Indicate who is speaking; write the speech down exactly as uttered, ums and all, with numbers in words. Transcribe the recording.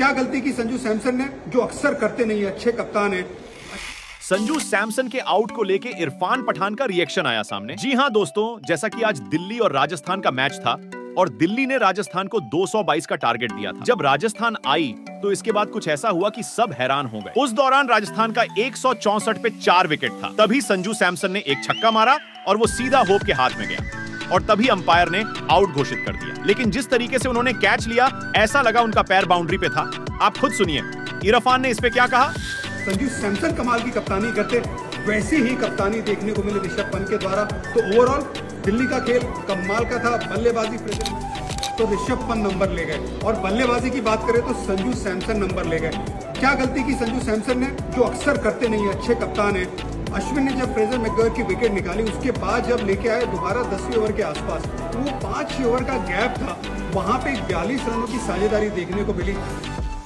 Speaker 1: क्या गलती की संजू सैमसन ने, जो अक्सर करते नहीं है, अच्छे कप्तान है।
Speaker 2: संजू सैमसन के आउट को लेके इरफान पठान का रिएक्शन आया सामने। जी हां दोस्तों, जैसा कि आज दिल्ली और राजस्थान का मैच था और दिल्ली ने राजस्थान को दो सौ बाईस का टारगेट दिया था। जब राजस्थान आई तो इसके बाद कुछ ऐसा हुआ कि सब हैरान हो गए। उस दौरान राजस्थान का एक सौ चौसठ पे चार विकेट था। तभी संजू सैमसन ने एक छक्का मारा और वो सीधा होप के हाथ में गया और तभी अंपायर ने आउट घोषित कर दिया। लेकिन जिस तरीके से उन्होंने कैच लिया, ऐसा लगा उनका पैर बाउंड्री पे था। आप खुद सुनिए इरफान ने इस पे क्या कहा।
Speaker 1: संजू सैमसन कमाल की कप्तानी करते, वैसी ही कप्तानी देखने को मिली ऋषभ पंत के द्वारा। तो ओवरऑल दिल्ली का खेल कमाल का था। बल्लेबाजी तो ऋषभ पंत नंबर ले गए और बल्लेबाजी की बात करें तो संजू सैमसन नंबर ले गए। क्या गलती की संजू सैमसन ने, जो अक्सर करते नहीं है, अच्छे कप्तान है। अश्विन ने जब फ्रेजर मैकग्वायर की विकेट निकाली, उसके बाद जब लेके आए दोबारा दसवीं ओवर के आसपास, तो वो पांच ओवर का गैप था, वहां पे बयालीस रनों की साझेदारी देखने को मिली।